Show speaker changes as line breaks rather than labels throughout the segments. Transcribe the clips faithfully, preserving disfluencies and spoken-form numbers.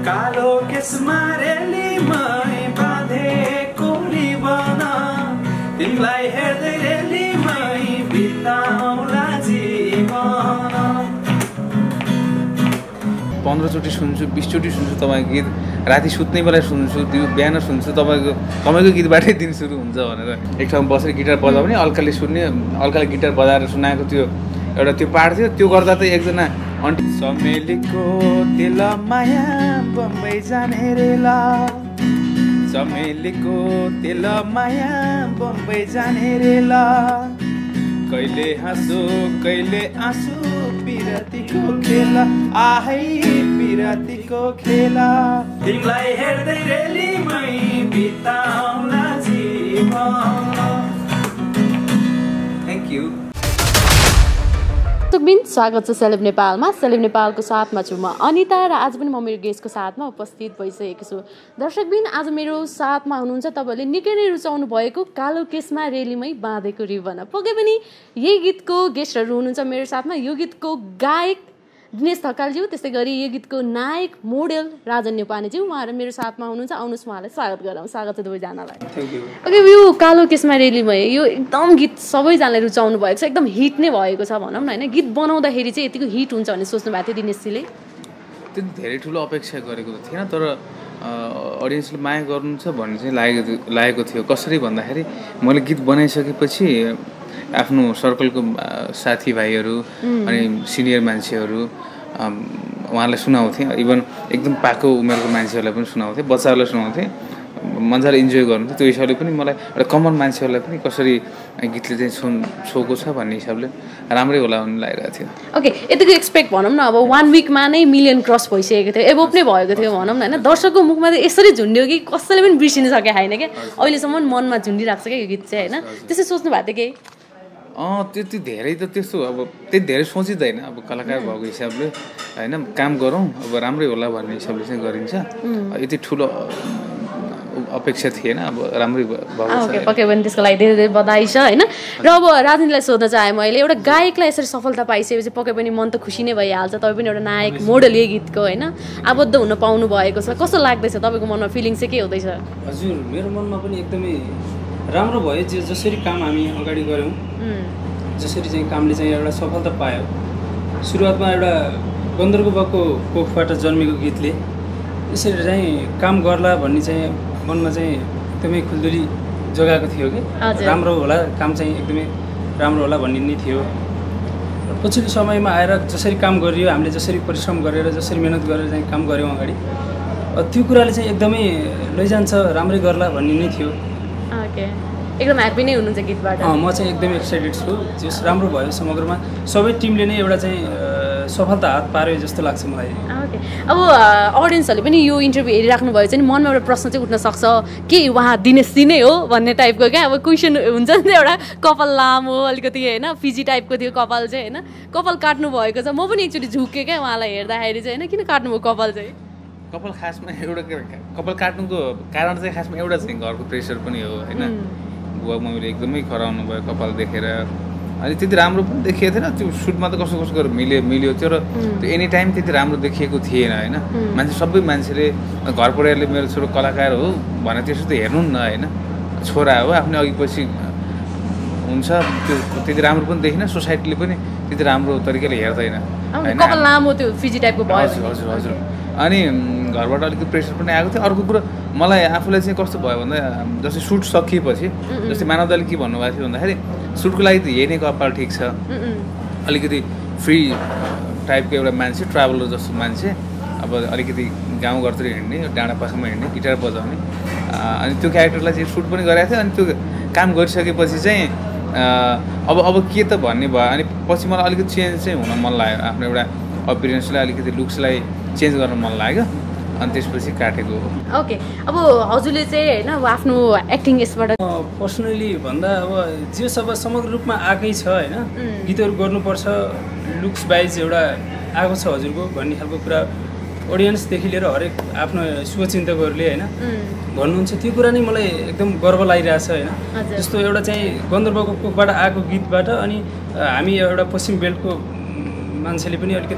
कालो केसमा रेलीमै बाँधेको रिबन तिमीलाई हेर्दै रेलीमै बिताउला जीवन।
पन्ध्रचोटि सुन्छु बिसचोटि सुन्छु तपाईँको गीत, राति सुत्ने बेला सुन्छु, बिहान सुन्छु, तपाईँको तपाईँको गीतबाटै दिन सुरु हुन्छ भनेर एक ठाउँमा बसेर गिटार बजाउने, अल्काले सुन्ने, अल्काले गिटार बजाएर सुनाएको त्यो एउटा त्यो पार्ट थियो। त्यो गर्दा त एकजना अन्टी चमेलीको तेल माया बम्बई जाने रेला, चमेलीको तेल माया बम्बई जाने रेला, कहिले हाँसो कहिले आँसु पिरतीको खेला, आहै पिरतीको खेला,
तिमीलाई हेर्दै रेलीमै बिताउला जीवन।
Thank you.
दर्शकबिन स्वागत छ सेलेब नेपालमा। सेलेब नेपालको साथमा छु म अनिता र आज पनि म मेरो गेस्टको साथमा उपस्थित भइसकेको छु। दर्शकबिन आज मेरो साथमा हुनुहुन्छ तपाईँले निकै नै रुचाउनु भएको कालो केसमा रेलीमै बाँधेको रिबन। पक्कै पनि यही गीतको गेस्टहरू हुनुहुन्छ मेरो साथमा। यो गीतको गायक दिनेश थकालज्यू, त्यस्तै गरी यो गीतको नायक मोडेल राजन नेपानेज्यू, उहाँहरू मेरो साथमा हुनुहुन्छ। आउनुहोस् उहाँलाई स्वागत गरौँ। स्वागत छ दुवैजनालाई। ओके, यो कालो केसमा रेलीमै यो एकदम गीत सबैजनाले रुचाउनु भएको छ, एकदम हिट नै भएको छ भनौँ न होइन। गीत बनाउँदाखेरि चाहिँ यतिको हिट हुन्छ भन्ने सोच्नु भएको थियो दिनेशजीले?
त्यो धेरै ठुलो अपेक्षा गरेको त थिएन, तर अडियन्सले माया गर्नुहुन्छ भन्ने चाहिँ लागेको लागेको थियो। कसरी भन्दाखेरि मैले गीत बनाइसकेपछि आफ्नो सर्कलको साथीभाइहरू अनि सिनियर मान्छेहरू उहाँलाई सुनाउँथेँ, इभन एकदम पाको उमेरको मान्छेहरूलाई पनि सुनाउँथेँ, बच्चाहरूलाई सुनाउँथेँ, मजाले इन्जोय गर्नुहुन्थ्यो। त्यो हिसाबले पनि मलाई एउटा कमन मान्छेहरूलाई पनि कसरी गीतले चाहिँ छो छोएको छ भन्ने हिसाबले राम्रै होला भन्ने लागिरहेको थियो।
ओके, यतिको एक्सपेक्ट भनौँ न, अब वान विकमा नै मिलियन क्रस भइसकेको थियो, एबोभ नै भएको थियो भनौँ न होइन। दर्शकको मुखमा चाहिँ यसरी झुन्ड्यो कि कसैले पनि बिर्सिन सके छैन क्या, अहिलेसम्म मनमा झुन्डिरहेको छ क्या यो गीत चाहिँ होइन। त्यसै सोच्नु भएको थियो केही?
अँ त्यति धेरै त त्यस्तो अब त्यति धेरै सोचिँदैन, अब कलाकार भएको हिसाबले होइन, काम गरौँ अब राम्रै होला भन्ने हिसाबले चाहिँ गरिन्छ। यति ठुलो अपेक्षा थिएन, अब राम्रै भएको छ।
पक्कै पनि त्यसको लागि धेरै धेरै बधाई छ होइन। र अब राजनीतिलाई सोध्न चाहेँ मैले, एउटा गायकलाई यसरी सफलता पाइसकेपछि पक्कै पनि मन त खुसी नै भइहाल्छ। तपाईँ पनि एउटा नायक मोडल यही गीतको होइन आबद्ध हुन पाउनु भएको छ, कस्तो लाग्दैछ तपाईँको मनमा, फिलिङ चाहिँ के हुँदैछ?
हजुर, मेरो मनमा पनि एकदमै राम्रो भयो। जे जसरी काम हामी अगाडि गऱ्यौँ, जसरी चाहिँ कामले चाहिँ एउटा सफलता पायो। सुरुवातमा एउटा गन्धर्व बाबुको कोखबाट जन्मेको गीतले यसरी चाहिँ काम गर्ला भन्ने चाहिँ मनमा चाहिँ एकदमै खुल्दुली जगाएको थियो कि राम्रो होला, काम चाहिँ एकदमै राम्रो होला भन्ने नै थियो। पछिल्लो समयमा आएर जसरी काम गरियो, हामीले जसरी परिश्रम गरेर जसरी मेहनत गरेर चाहिँ काम गऱ्यौँ अगाडि, त्यो कुराले चाहिँ एकदमै लैजान्छ, राम्रै गर्ला भन्ने नै थियो।
ओके, एकदम ह्याप्पी नै हुनुहुन्छ गीतबाट?
म चाहिँ एकदमै एक्साइटेड छु। जस राम्रो भयो, समग्रमा सबै टिमले नै एउटा चाहिँ सफलता हात पार्यो जस्तो लाग्छ मलाई।
ओके, अब अडियन्सहरूले पनि यो इन्टरभ्यू हेरिराख्नु भयो चाहिँ मनमा एउटा प्रश्न चाहिँ उठ्न सक्छ कि उहाँ दिनेशजी नै हो भन्ने टाइपको क्या। अब क्वेसन हुन्छ नि त, एउटा कपाल लामो अलिकति होइन, फिजी टाइपको थियो कपाल चाहिँ होइन, कपाल काट्नु भएको छ। म पनि एकचोटि झुकेँ क्या उहाँलाई हेर्दाखेरि चाहिँ होइन, किन काट्नुभयो कपाल चाहिँ?
कपाल खासमा एउटा कपाल काट्नुको कारण चाहिँ खासमा एउटा चाहिँ घरको प्रेसर पनि हो होइन। बुवा मम्मीले एकदमै कराउनु भयो कपाल देखेर, अनि त्यति राम्रो पनि देखिएको थिएन। त्यो सुटमा त कसो कसो गरेर मिल्यो मिल्यो त्यो, र त्यो एनी टाइम त्यति राम्रो देखिएको थिएन होइन। मान्छे सबै मान्छेले घर परिवारले मेरो छोरो कलाकार हो भने त्यसो त हेर्नु न होइन, छोरा हो आफ्नै अघि पछि हुन्छ, त्यो त्यति राम्रो पनि देखिन, सोसाइटीले पनि त्यति राम्रो तरिकाले हेर्दैन होइन।
कपाल लामो त्यो फिजी टाइपको भयो।
हजुर हजुर हजुर अनि घरबाट अलिकति प्रेसर पनि आएको थियो। अर्को कुरो मलाई आफूलाई चाहिँ कस्तो भयो भन्दा, जस्तै सुट सकिएपछि जस्तै मानवताले के भन्नुभएको थियो भन्दाखेरि, सुटको लागि त यही नै कपाल ठिक छ, अलिकति फ्री टाइपको एउटा मान्छे, ट्राभलर जस्तो मान्छे, अब अलिकति गाउँघरतिर हिँड्ने, डाँडा पाखामा हिँड्ने, गिटार बजाउने, अनि त्यो क्यारेक्टरलाई चाहिँ सुट पनि गरेको थियो। अनि त्यो काम गरिसकेपछि चाहिँ अब अब के त भन्ने भयो। अनि पछि मलाई अलिकति चेन्ज चाहिँ हुन मन लाग्यो, आफ्नो एउटा अपियरेन्सलाई अलिकति लुक्सलाई चेन्ज गर्न मन लाग्यो, अनि त्यसपछि काटेको हो।
ओके, अब हजुरले चाहिँ होइन अब आफ्नो एक्टिङ यसबाट
पर्सनली भन्दा अब जे सब समग्र रूपमा आएकै छ होइन, गीतहरू गर्नुपर्छ, लुक्स वाइज एउटा आएको छ हजुरको भन्ने खालको कुरा अडियन्सदेखि लिएर हरेक आफ्नो शुभचिन्तकहरूले होइन भन्नुहुन्छ। त्यो कुरा नै मलाई एकदम गर्व लागिरहेछ होइन। जस्तो एउटा चाहिँ गन्धर्वको कोखबाट आएको गीतबाट अनि हामी एउटा पश्चिम बेल्टको मान्छेले पनि अलिकति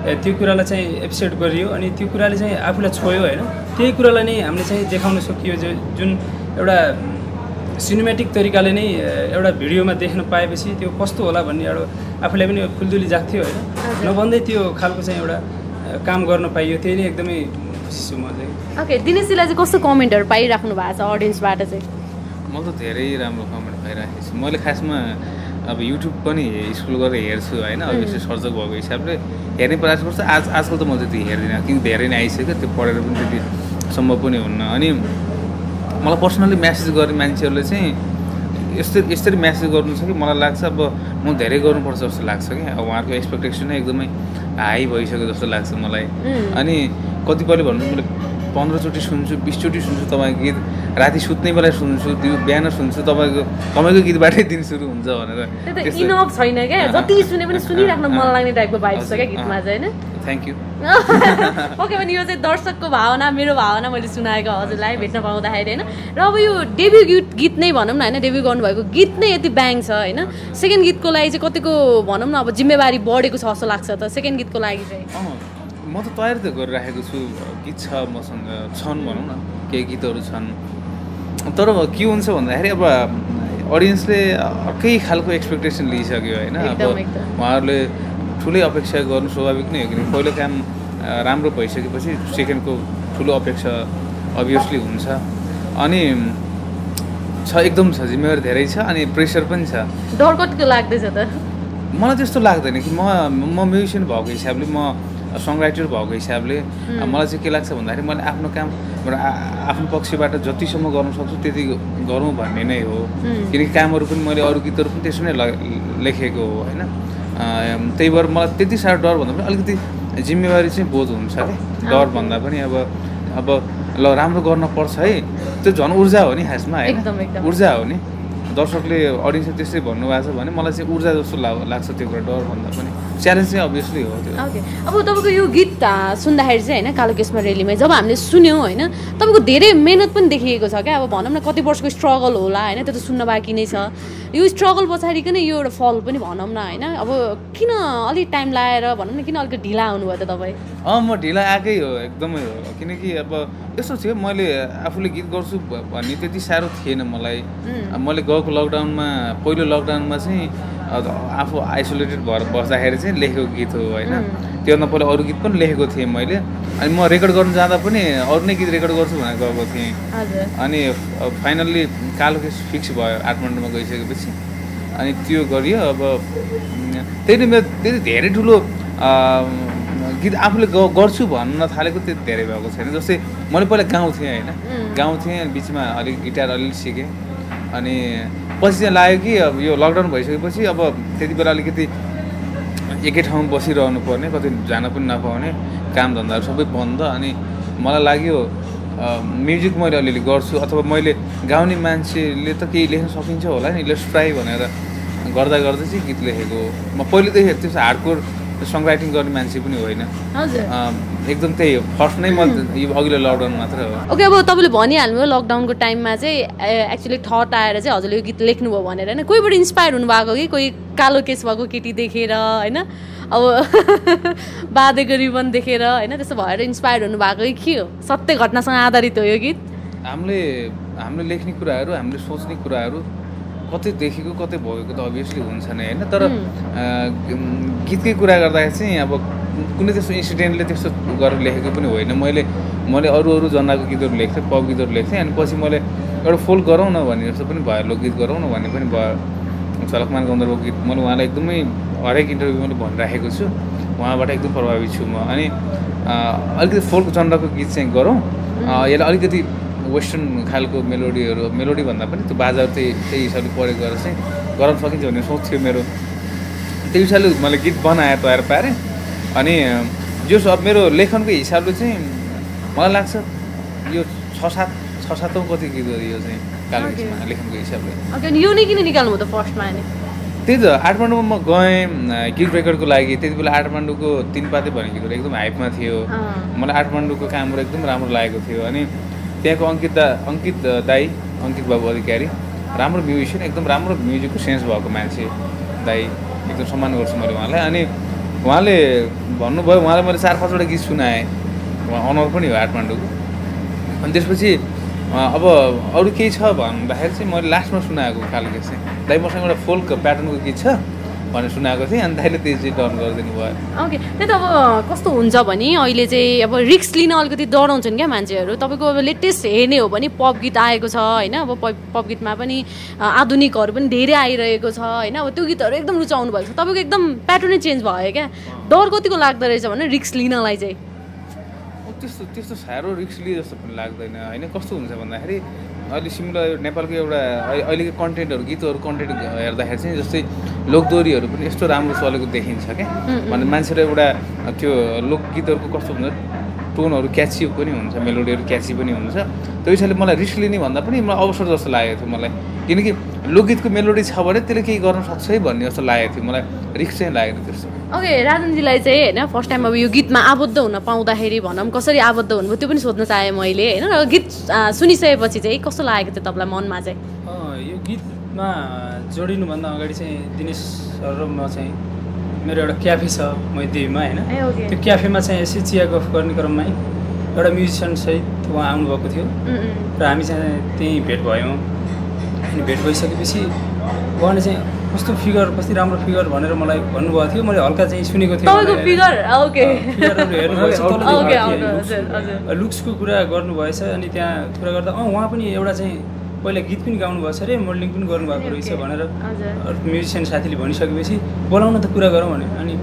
त्यो कुरालाई चाहिँ एप्रिसिएट गरियो अनि त्यो कुराले चाहिँ आफूलाई छोयो होइन त्यही कुरालाई नै हामीले चाहिँ देखाउन सकियो जो जुन एउटा सिनेमेटिक तरिकाले नै एउटा भिडियोमा देख्न पाएपछि त्यो कस्तो होला भन्ने एउटा आफूलाई पनि फुलदुली जाग्थ्यो होइन नभन्दै त्यो खालको चाहिँ एउटा काम गर्न पाइयो त्यही नै एकदमै खुसी छु म चाहिँ
ओके दिनेशजीलाई चाहिँ कस्तो कमेन्टहरू पाइराख्नु भएको छ अडियन्सबाट चाहिँ
म त धेरै राम्रो कमेन्ट पाइराखेको छु मैले खासमा अब युट्युब पनि स्कुल गरेर हेर्छु होइन अभियसली सर्जक भएको हिसाबले हेर्ने प्रयास गर्छु आज आजकल त म त्यति हेर्दिनँ किन धेरै नै आइसक्यो त्यो पढेर पनि त्यति सम्भव पनि हुन्न अनि मलाई पर्सनली म्यासेज गर्ने मान्छेहरूले चाहिँ यस्तरी यसरी म्यासेज गर्नु छ कि मलाई लाग्छ अब म धेरै गर्नुपर्छ जस्तो लाग्छ कि अब उहाँहरूको एक्सपेक्टेसन नै एकदमै हाई भइसक्यो जस्तो लाग्छ मलाई अनि कतिपयले भन्नु मैले पन्ध्रचोटि सुन्छु बिसचोटि सुन्छु तपाईँको गीत राति सुत्ने बेला सुन्छु त्यो बिहान सुन्छु तपाईँको तपाईँको गीतबाटै दिन सुरु हुन्छ भनेर
इनफ छैन क्या जति सुने पनि सुनिराख्न मन लाग्ने टाइपको भाइब छ क्या गीतमा चाहिँ होइन
थ्याङ्क यू
ओके भने यो चाहिँ दर्शकको भावना मेरो भावना मैले सुनाएको हजुरलाई भेट्न पाउँदाखेरि होइन र अब यो डेब्यु गीत गीत नै भनौँ न होइन डेब्यु गर्नुभएको गीत नै यति ब्याङ छ होइन सेकेन्ड गीतको लागि चाहिँ कतिको भनौँ न अब जिम्मेवारी बढेको छ जस्तो लाग्छ त सेकेन्ड गीतको लागि चाहिँ
म त तयारी त गरिराखेको छु गीत छ मसँग छन् भनौँ न केही गीतहरू छन् तर के हुन्छ भन्दाखेरि अब अडियन्सले अर्कै खालको एक्सपेक्टेसन लिइसक्यो होइन अब उहाँहरूले ठुलै अपेक्षा गर्नु स्वाभाविक नै हो किनकि पहिलो काम राम्रो भइसकेपछि सेकेन्डको ठुलो अपेक्षा अभियसली हुन्छ अनि छ एकदम छ जिम्मेवारी धेरै छ अनि प्रेसर पनि छ
डर कतिको लाग्दैछ त
मलाई त्यस्तो लाग्दैन कि म म म्युजिसियन भएको हिसाबले म सङ राइटर भएको हिसाबले मलाई चाहिँ के लाग्छ भन्दाखेरि मैले आफ्नो काम आफ्नो पक्षबाट जतिसम्म गर्न सक्छु त्यति गरौँ भन्ने नै हो किनकि कामहरू पनि मैले अरू गीतहरू पनि त्यसो नै लेखेको हो होइन त्यही भएर मलाई त्यति साह्रो डर भन्दा पनि अलिकति जिम्मेवारी चाहिँ बोध हुन्छ क्या डर भन्दा पनि अब अब ल राम्रो गर्न पर्छ है त्यो झन् ऊर्जा हो नि खासमा होइन ऊर्जा हो नि दर्शकले अडियन्सले त्यसै भन्नुभएको छ भने मलाई चाहिँ ऊर्जा जस्तो लाग्छ त्यो कुरा डर भन्दा पनि च्यालेन्ज चाहिँ अभियसली हो त्यो
ओके अब तपाईँको यो गीत सुन्दाखेरि चाहिँ होइन कालो केसमा रेलीमै जब हामीले सुन्यौँ होइन तपाईँको धेरै मेहनत पनि देखिएको छ क्या अब भनौँ न कति वर्षको स्ट्रगल होला होइन त्यो त सुन्न बाँकी नै छ यो स्ट्रगल पछाडिको नै यो एउटा फल पनि भनौँ न होइन अब किन अलिक टाइम लाएर भनौँ न किन अलिक ढिला आउनुभयो त तपाईँ
अँ म ढिला आएकै हो एकदमै हो किनकि अब यस्तो थियो मैले आफूले गीत गर्छु भन्ने त्यति साह्रो थिएन मलाई मैले गएको लकडाउनमा पहिलो लकडाउनमा चाहिँ आफू आइसोलेटेड भएर बस्दाखेरि चाहिँ लेखेको गीत हो होइन त्योभन्दा पहिला अरू गीत पनि लेखेको थिएँ मैले अनि म रेकर्ड गर्नु जाँदा पनि अरू नै गीत रेकर्ड गर्छु भनेर गएको थिएँ अनि फाइनल्ली कालो केस फिक्स भयो काठमाडौँमा गइसकेपछि अनि त्यो गरियो अब त्यही नै मेरो त्यति धेरै ठुलो गीत आफूले गर्छु भन्न थालेको त्यति धेरै भएको छैन जस्तै मैले पहिला गाउँथेँ होइन गाउँथेँ बिचमा अलिक गिटार अलिअलि सिकेँ अनि पछि चाहिँ लाग्यो कि अब यो लकडाउन भइसकेपछि अब त्यति बेला अलिकति एकै ठाउँमा बसिरहनु पर्ने कतै जान पनि नपाउने काम धन्दाहरू सबै बन्द अनि मलाई लाग्यो म्युजिक मैले अलिअलि गर्छु अथवा मैले गाउने मान्छेले त केही लेख्न सकिन्छ होला नि लेट्स ट्राई भनेर गर्दा गर्दै चाहिँ गीत लेखेको म पहिलेदेखि त्यो हार्डकोर सङ राइटिङ गर्ने मान्छे पनि होइन एकदम त्यही हो फर्स्ट नै म यो अघिल्लो लकडाउन मात्रै हो
ओके अब तपाईँले भनिहाल्नुभयो लकडाउनको टाइममा चाहिँ एक्चुअली थट आएर चाहिँ हजुरले यो गीत लेख्नुभयो भनेर होइन कोहीबाट इन्सपायर हुनुभएको कि कोही कालो केस भएको केटी देखेर होइन अब बाँधेको रिबन देखेर होइन त्यस्तो भएर इन्सपायर हुनुभएको कि के हो सत्य घटनासँग आधारित हो यो गीत
हामीले हामीले लेख्ने कुराहरू हामीले सोच्ने कुराहरू कतै देखेको कतै भएको त अभियसली हुन्छ नै होइन तर गीतकै कुरा गर्दाखेरि चाहिँ अब कुनै त्यस्तो इन्सिडेन्टले त्यस्तो गरेर लेखेको पनि होइन मैले मैले अरू अरू जनाको गीतहरू लेख्थेँ पप गीतहरू लेख्थेँ अनि पछि मैले एउटा फोल्क गरौँ न भन्ने जस्तो पनि भयो लोकगीत गरौँ न भन्ने पनि भयो झलकमान गन्धर्वको गीत मैले उहाँलाई एकदमै हरेक इन्टरभ्यू मैले भनिराखेको छु उहाँबाट एकदम प्रभावित छु म अनि अलिकति फोल्क जनरको गीत चाहिँ गरौँ यसलाई अलिकति वेस्टर्न खालको मेलोडीहरू मेलोडी भन्दा पनि त्यो बाजाहरू त्यही त्यही हिसाबले प्रयोग गरेर चाहिँ गराउन सकिन्छ भन्ने सोच थियो मेरो त्यही हिसाबले मैले गीत बनाएँ तयार पारेँ अनि जो अब मेरो लेखनको हिसाबले चाहिँ मलाई लाग्छ यो छ सात छ सातौँ कति गीत हो यो चाहिँ कालो केसमा लेखनको हिसाबले
यो नै किन निकाल्नु त फर्स्टमा नि
त्यही त काठमाडौँमा म गएँ गीत रेकर्डको लागि त्यति बेला काठमाडौँको तिन पाते भन्ने गीतहरू एकदम हाइपमा थियो मलाई काठमाडौँको कामहरू एकदम राम्रो लागेको थियो अनि त्यहाँको अङ्कित दा अङ्कित दाई अङ्कित बाबु अधिकारी राम्रो म्युजिसियन एकदम राम्रो म्युजिकको सेन्स भएको मान्छे दाई एकदम सम्मान गर्छु मैले उहाँलाई अनि उहाँले भन्नुभयो, उहाँलाई मैले चार पाँचवटा गीत सुनाएँ, उहाँ अनर पनि हो काठमाडौँको। अनि त्यसपछि अब अरू केही छ भन्दाखेरि चाहिँ मैले लास्टमा सुनाएको कालो केस चाहिँ दाइ मसँग एउटा फोल्क प्याटर्नको गीत छ भनेर सुनाएको थिएँ, अनि दाइले त्यो चाहिँ डन गरिदिनु भयो।
ओके, त्यही त अब कस्तो हुन्छ भने अहिले चाहिँ अब रिस्क लिन अलिकति डराउँछन् क्या मान्छेहरू। तपाईँको अब लेटेस्ट हेर्ने हो भने पप गीत आएको छ होइन, अब पप गीतमा पनि आधुनिकहरू पनि धेरै आइरहेको छ होइन। अब त्यो गीतहरू एकदम रुचाउनु भएको छ, तपाईँको एकदम प्याटर्नै चेन्ज भयो क्या। डर कतिको लाग्दो रहेछ भने रिस्क लिनलाई चाहिँ
त्यस्तो त्यस्तो साह्रो रिस्क लिए जस्तो पनि लाग्दैन होइन। कस्तो हुन्छ भन्दाखेरि अहिले सिमिलर नेपालको एउटा अहिलेको कन्टेन्टहरू गीतहरू कन्टेन्ट हेर्दाखेरि चाहिँ जस्तै लोकदोहोरीहरू पनि यस्तो राम्रो चलेको देखिन्छ क्या। भने मान्छेले एउटा त्यो लोकगीतहरूको कस्तो हुन्छ टोनहरू क्याची पनि हुन्छ, मेलोडीहरू क्याची पनि हुन्छ। त्यो हिसाबले मलाई रिस्क लिने भन्दा पनि मलाई अवसर जस्तो लागेको थियो मलाई, किनकि लोकगीतको मेलोडी छ भने त्यसले केही गर्न सक्छ है भन्ने जस्तो लागेको थियो मलाई, रिस्क चाहिँ लागेन त्यस्तो।
ओके, राजनजीलाई चाहिँ होइन फर्स्ट टाइम अब यो गीतमा आबद्ध हुन पाउँदाखेरि भनौँ कसरी आबद्ध हुनुभयो त्यो पनि सोध्न चाहेँ मैले होइन। र गीत सुनिसकेपछि चाहिँ कस्तो लागेको थियो तपाईँलाई मनमा चाहिँ?
यो गीतमा जोडिनुभन्दा अगाडि चाहिँ दिनेश सर र म चाहिँ मेरो एउटा क्याफे छ मैदेवीमा होइन, त्यो क्याफेमा चाहिँ यसै चिया गफ गर्ने क्रममा एउटा म्युजिसियनसहित उहाँ आउनुभएको थियो र हामी चाहिँ त्यहीँ भेट भयौँ। अनि भेट भइसकेपछि उहाँले चाहिँ कस्तो फिगर कति राम्रो फिगर भनेर मलाई भन्नुभएको थियो, मैले हल्का चाहिँ सुनेको थिएँ। लुक्सको कुरा गर्नुभएछ अनि त्यहाँ कुरा गर्दा अँ उहाँ पनि एउटा चाहिँ पहिला गीत पनि गाउनु भएछ अरे, मोडलिङ पनि गर्नुभएको रहेछ भनेर म्युजिसियन साथीले भनिसकेपछि बोलाउन त कुरा गरौँ भने अनि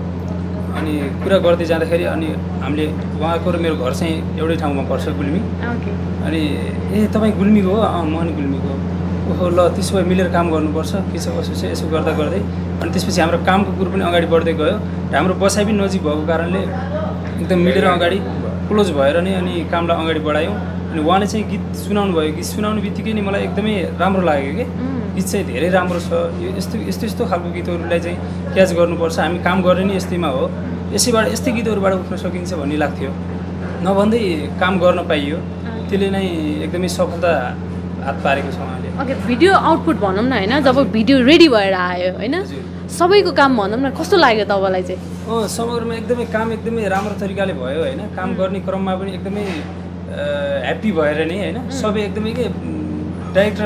अनि कुरा गर्दै जाँदाखेरि अनि हामीले उहाँको र मेरो घर चाहिँ एउटै ठाउँमा पर्छ गुल्मी। अनि ए तपाईँ गुल्मीको हो? अँ म नि गुल्मीको हो। ओहो ल त्यसो भए मिलेर काम गर्नुपर्छ के छ कसो छ यसो गर्दा गर्दै अनि त्यसपछि हाम्रो कामको कुरो पनि अगाडि बढ्दै गयो र हाम्रो बसाइ पनि नजिक भएको कारणले एकदम मिलेर अगाडि क्लोज भएर नै अनि कामलाई अगाडि बढायौँ। अनि उहाँले चाहिँ गीत सुनाउनु भयो, गीत सुनाउनु बित्तिकै नै मलाई एकदमै राम्रो लाग्यो कि गीत चाहिँ धेरै राम्रो छ, यो यस्तो यस्तो यस्तो खालको गीतहरूलाई चाहिँ क्याच गर्नुपर्छ, हामी काम गर्ने नि यस्तैमा हो, यसैबाट यस्तै गीतहरूबाट उठ्न सकिन्छ भन्ने लाग्थ्यो। नभन्दै काम गर्न पाइयो, त्यसले नै एकदमै सफलता हात पारेको छ उहाँले।
ओके, भिडियो आउटपुट भनौँ न होइन, जब भिडियो रेडी भएर आयो होइन सबैको काम भनौँ न कस्तो लाग्यो तपाईँलाई चाहिँ?
अँ समग्रमा एकदमै काम एकदमै राम्रो तरिकाले भयो होइन, काम गर्ने क्रममा पनि एकदमै ह्याप्पी भएर नै होइन, सबै एकदमै के डाइरेक्टर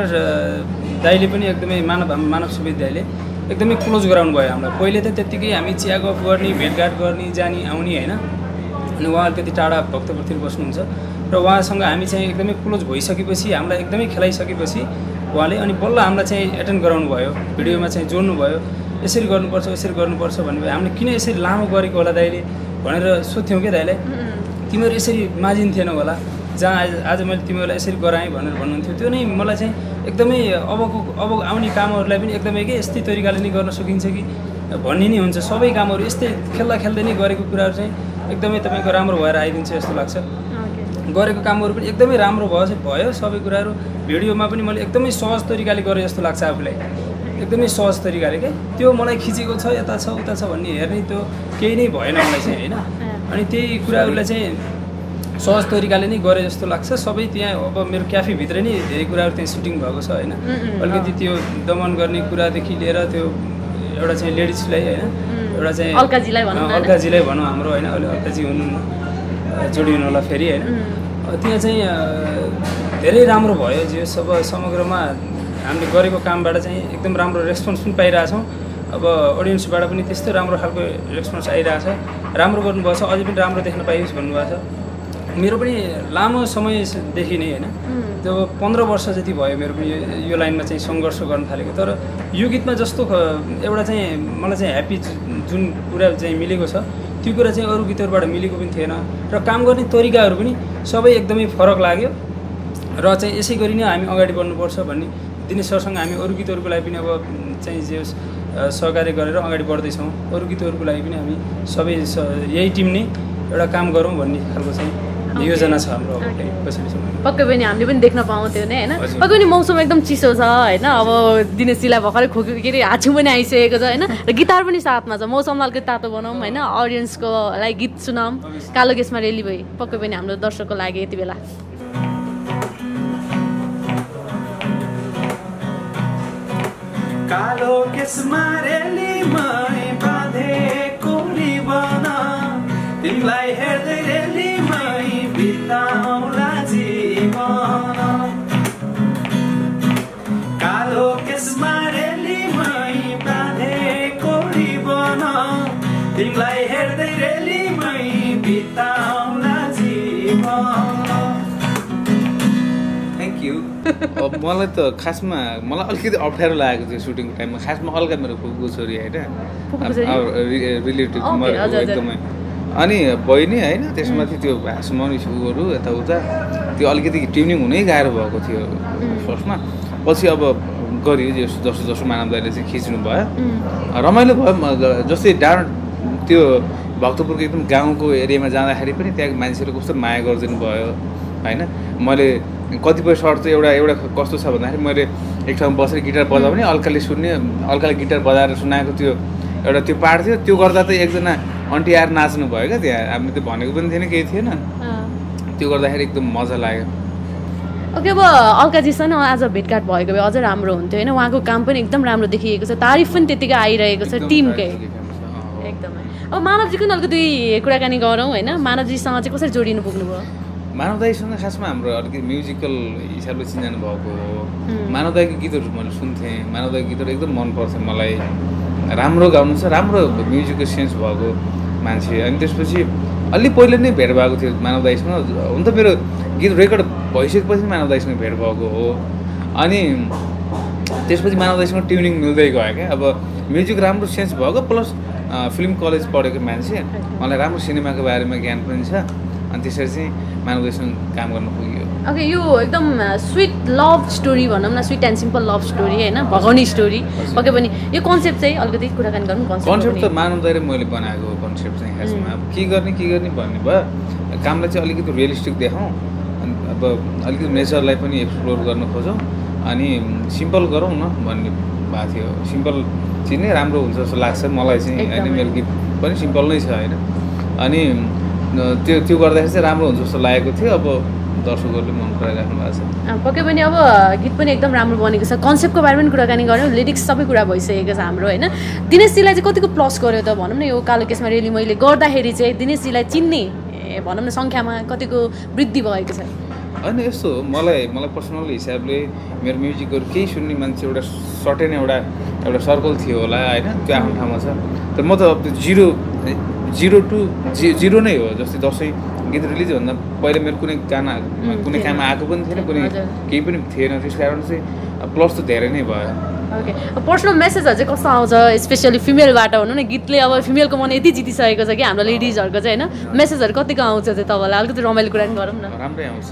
दाइले पनि एकदमै मानव मानव सुवेदी दाइले एकदमै क्लोज गराउनु भयो हामीलाई। पहिले त त्यत्तिकै हामी चिया गफ गर्ने भेटघाट गर्ने जाने आउने होइन, अनि उहाँ त्यति टाढा भक्तपुरतिर बस्नुहुन्छ र उहाँसँग हामी चाहिँ एकदमै क्लोज भइसकेपछि हामीलाई एकदमै खेलाइसकेपछि उहाँले अनि बल्ल हामीलाई चाहिँ एटेन्ड गराउनु भयो, भिडियोमा चाहिँ जोड्नु भयो, यसरी गर्नुपर्छ यसरी गर्नुपर्छ भन्नुभयो। हामीले किन यसरी लामो गरेको होला दाइले भनेर सोध्थ्यौँ क्या दाइलाई, तिमीहरू यसरी माझिन्थेन होला जहाँ आज आज मैले तिमीहरूलाई यसरी गराएँ भनेर भन्नुहुन्थ्यो। त्यो नै मलाई चाहिँ एकदमै अबको अब आउने कामहरूलाई पनि एकदमै के यस्तै तरिकाले नै गर्न सकिन्छ कि भन्ने नै हुन्छ। सबै कामहरू यस्तै खेल्दा खेल्दै नै गरेको कुराहरू चाहिँ एकदमै तपाईँको राम्रो भएर आइदिन्छ जस्तो लाग्छ। गरेको कामहरू पनि एकदमै राम्रो भयो भयो सबै कुराहरू भिडियोमा पनि मैले एकदमै सहज तरिकाले गरेँ जस्तो लाग्छ आफूलाई, एकदमै सहज तरिकाले क्या। त्यो मलाई खिचेको छ यता छ उता छ भन्ने हेर्ने त्यो केही नै भएन मलाई चाहिँ होइन। अनि त्यही कुराहरूलाई चाहिँ सहज तरिकाले नै गरे जस्तो लाग्छ। सबै त्यहाँ अब मेरो क्याफेभित्र नै धेरै कुराहरू त्यहाँ सुटिङ भएको छ होइन। अलिकति त्यो दमन गर्ने कुरादेखि लिएर त्यो एउटा चाहिँ लेडिजलाई होइन, एउटा चाहिँ
अल्काजीलाई भनौँ
अल्काजीलाई भनौँ हाम्रो होइन, अहिले अल्काजी हुनुहुन्न जोडिनु होला फेरि होइन। त्यहाँ चाहिँ धेरै राम्रो भयो जे सब समग्रमा हामीले गरेको कामबाट चाहिँ एकदम राम्रो रेस्पोन्स पनि पाइरहेछौँ। अब अडियन्सबाट पनि त्यस्तै राम्रो खालको रेस्पोन्स आइरहेछ, राम्रो गर्नुभएको छ, अझै पनि राम्रो देख्न पाइयोस् भन्नुभएको छ। मेरो पनि लामो समयदेखि नै होइन, त्यो पन्ध्र वर्ष जति भयो मेरो पनि यो लाइनमा चाहिँ सङ्घर्ष गर्न थालेको। तर यो गीतमा जस्तो एउटा चाहिँ मलाई चाहिँ ह्याप्पी जुन कुरा चाहिँ मिलेको छ त्यो कुरा चाहिँ अरू गीतहरूबाट मिलेको पनि थिएन र काम गर्ने तरिकाहरू पनि सबै एकदमै फरक लाग्यो र चाहिँ यसै गरी नै हामी अगाडि बढ्नुपर्छ भन्ने दिनेश सरसँग हामी अरू गीतहरूको लागि पनि अब चाहिँ जे सहकार्य गरेर अगाडि बढ्दैछौँ। अरू गीतहरूको लागि पनि हामी सबै यही टिम नै एउटा काम गरौँ भन्ने खालको चाहिँ योजना छ हाम्रो कसैसम्म।
पक्कै पनि हामीले पनि देख्न पाउँथ्यो नि होइन। पक्कै पनि मौसम एकदम चिसो छ होइन, अब दिनेशजीलाई भर्खरै खोकी के अरे हाछी पनि आइसकेको छ होइन, र गिटार पनि साथमा छ। मौसमलाई अलिकति तातो बनाऊँ होइन, अडियन्सको लागि गीत सुनाऊँ, कालो केसमा रेली भई पक्कै पनि हाम्रो दर्शकको लागि यति बेला।
कालो केसमा रेली मै बाँधेको तिमीलाई हेर्दै रेलीमै बिताउला जीवन कालो केसमा रेलीमै बाँधेको रिबन तिमीलाई हेर्दै रेलीमै बिताउला जीवन। Thank you.
अब मलाई त खासमा मलाई अलिकति अप्ठ्यारो लागेको थियो सुटिङको टाइममा खासमा अल्का मेरो फुपूको छोरी होइन रिलेटिभ एकदमै अनि बहिनी होइन त्यसमाथि त्यो भाषामानी सुहरू यताउता त्यो अलिकति ट्युनिङ हुनै गाह्रो भएको थियो फर्स्टमा पछि अब गरियो जस्तो जस्तो जस्तो मानव दाइले चाहिँ खिच्नु भयो रमाइलो भयो जस्तै डाँड त्यो भक्तपुरको एकदम गाउँको एरियामा जाँदाखेरि पनि त्यहाँ मान्छेले कस्तो माया गरिदिनु भयो होइन मैले कतिपय सर्ट चाहिँ एउटा एउटा कस्तो छ भन्दाखेरि मैले एक ठाउँमा बसेर गिटार बजायो भने अल्काले सुन्ने अल्काले गिटार बजाएर सुनाएको त्यो एउटा त्यो पार्ट थियो त्यो गर्दा त एकजना अन्टी आएर नाच्नु भयो क्या त्यहाँ हामीले त भनेको पनि थिएन केही थिएन त्यो गर्दाखेरि एकदम मजा लाग्यो।
ओके अब अल्काजीसँग आज भेटघाट भएको भए अझ राम्रो हुन्थ्यो होइन उहाँको काम पनि एकदम राम्रो देखिएको छ तारिफ पनि त्यतिकै आइरहेको छ टिमकै एकदमै। अब मानवजीको पनि अलिकति कुराकानी गरौँ होइन मानवजीसँग चाहिँ कसरी जोडिनु पुग्नुभयो?
मानव दाईसँग खासमा हाम्रो अलिकति म्युजिकल हिसाबले चिन्जानु भएको हो मानव दाईको गीतहरू मैले सुन्थेँ मानव दाईको गीतहरू एकदम मनपर्थ्यो मलाई राम्रो गाउनु छ राम्रो म्युजिकको सेन्स भएको मान्छे अनि त्यसपछि अलि पहिले नै भेट भएको थियो मानव दाईसँग हुन त मेरो गीत रेकर्ड भइसकेपछि मानव दाईसँग भेट भएको हो अनि त्यसपछि मानव दाईसँग ट्युनिङ मिल्दै गयो क्या अब म्युजिक राम्रो सेन्स भएको प्लस फिल्म कलेज पढेको मान्छे मलाई राम्रो सिनेमाको बारेमा ज्ञान पनि छ अनि त्यसरी चाहिँ मानव दाईसँग काम गर्न पुग्यो।
ओके यो एकदम स्विट लभ स्टोरी भनौँ न sweet and simple love story होइन भगाउने स्टोरी पक्कै पनि यो कन्सेप्ट चाहिँ अलिकति कुराकानी गर्नु
कन्सेप्ट त मानव दाईले मैले बनाएको कन्सेप्ट चाहिँ खासमा अब के गर्ने के गर्ने भन्ने भयो कामलाई चाहिँ अलिकति रियलिस्टिक देखाउँ अब अलिकति नेचरलाई पनि एक्सप्लोर गर्न खोजौँ अनि सिम्पल गरौँ न भन्ने भएको थियो सिम्पल चिज नै राम्रो हुन्छ जस्तो लाग्छ मलाई चाहिँ होइन मेरो गीत पनि सिम्पल नै छ होइन अनि त्यो त्यो गर्दाखेरि चाहिँ राम्रो हुन्छ जस्तो लागेको थियो अब दर्शकहरूले मन पराइराख्नु भएको छ
पक्कै पनि अब गीत पनि एकदम राम्रो बनेको छ कन्सेप्टको बारेमा पनि कुराकानी गऱ्यौँ लिरिक्स सबै कुरा भइसकेको छ हाम्रो होइन दिनेशजीलाई चाहिँ कतिको प्लस गर्यो त भनौँ न यो कालो केसमा रेली मैले गर्दाखेरि चाहिँ दिनेशजीलाई चिन्ने भनौँ न सङ्ख्यामा कतिको वृद्धि भएको छ?
होइन यस्तो मलाई मलाई पर्सनल हिसाबले मेरो म्युजिकहरू केही सुन्ने मान्छे एउटा सर्टेन एउटा एउटा सर्कल थियो होला होइन त्यो आफ्नो ठाउँमा छ तर म त अब त्यो जिरो जिरो टु जि जिरो नै हो जस्तै दसैँ गीत रिलिज भन्दा पहिला मेरो कुनै गाना कुनै काम आएको पनि थिएन कुनै केही पनि थिएन त्यस कारण चाहिँ प्लस त धेरै नै भयो।
ओके पर्सनल मेसेजहरू चाहिँ कस्तो आउँछ स्पेसली फिमेलबाट भनौँ न गीतले अब फिमेलको मन यति जितिसकेको छ कि हाम्रो लेडिजहरूको चाहिँ होइन मेसेजहरू कतिको आउँछ चाहिँ तपाईँलाई अलिकति रमाइलो कुरा पनि गरौँ न।
राम्रै आउँछ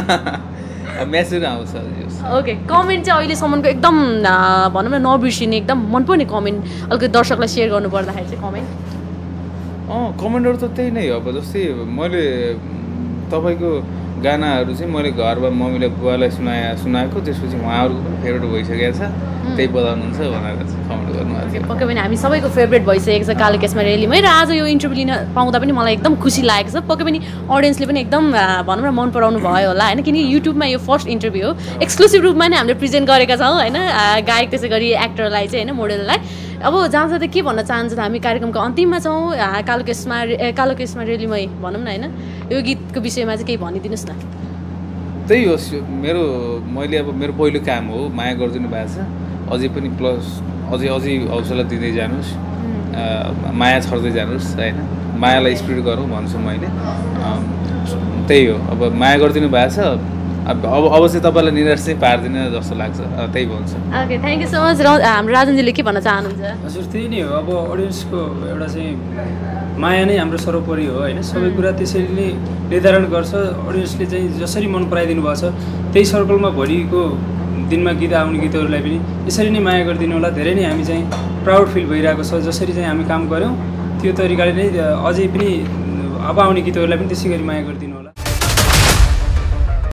मेसेज आउँछ।
ओके कमेन्ट चाहिँ अहिलेसम्मको एकदम भनौँ न नबिर्सिने एकदम मनपर्ने कमेन्ट अलिकति दर्शकलाई सेयर गर्नु पर्दाखेरि चाहिँ कमेन्ट
अँ कमेन्टहरू त त्यही नै हो अब जस्तै मैले तपाईँको गानाहरू चाहिँ मैले घरमा मम्मीलाई बुवालाई सुनाए सुनाएको त्यसपछि उहाँहरूको पनि फेभरेट भइसकेको छ त्यही बजाउनुहुन्छ भनेर चाहिँ कमेन्ट गर्नुभएको थियो।
पक्कै पनि हामी सबैको फेभरेट भइसकेको छ कालो केसमा रेलीमै र आज यो इन्टरभ्यू लिन पाउँदा पनि मलाई एकदम खुसी लागेको छ पक्कै पनि अडियन्सले पनि एकदम भनौँ न मन पराउनु भयो होला होइन किनकि युट्युबमा यो फर्स्ट इन्टरभ्यू हो एक्सक्लुसिभ रूपमा नै हामीले प्रेजेन्ट गरेका छौँ होइन गायक त्यसै गरी एक्टरलाई चाहिँ होइन मोडललाई अब जहाँ जाँदा के भन्न चाहन्छ हामी कार्यक्रमको अन्तिममा छौँ कालो केसमा कालो केसमा रेलीमै भनौँ न होइन यो गीतको विषयमा चाहिँ केही भनिदिनुहोस् न।
त्यही हो मेरो मैले अब मेरो पहिलो काम हो माया गरिदिनु भएको छ अझै पनि प्लस अझै अझै हौसला दिँदै जानुहोस् माया छर्दै जानुहोस् होइन मायालाई स्प्रिड गरौँ भन्छु मैले त्यही हो अब माया गरिदिनु भएको छ अब अब चाहिँ तपाईँलाई निराश चाहिँ पार्दैन जस्तो लाग्छ त्यही भन्छु।
Okay thank you so much हाम्रो राजनजीले के भन्न चाहनुहुन्छ?
हजुर त्यही नै हो अब अडियन्सको एउटा चाहिँ माया नै हाम्रो सर्वोपरि हो होइन सबै कुरा त्यसरी नै निर्धारण गर्छ अडियन्सले चाहिँ जसरी मन पराइदिनु भएको छ त्यही सर्कलमा भोलिको दिनमा गीत आउने गीतहरूलाई पनि यसरी नै माया गरिदिनु होला धेरै नै हामी चाहिँ प्राउड फिल भइरहेको छ जसरी चाहिँ हामी काम गऱ्यौँ त्यो तरिकाले नै अझै पनि अब आउने गीतहरूलाई पनि त्यसै गरी माया गरिदिनु होला।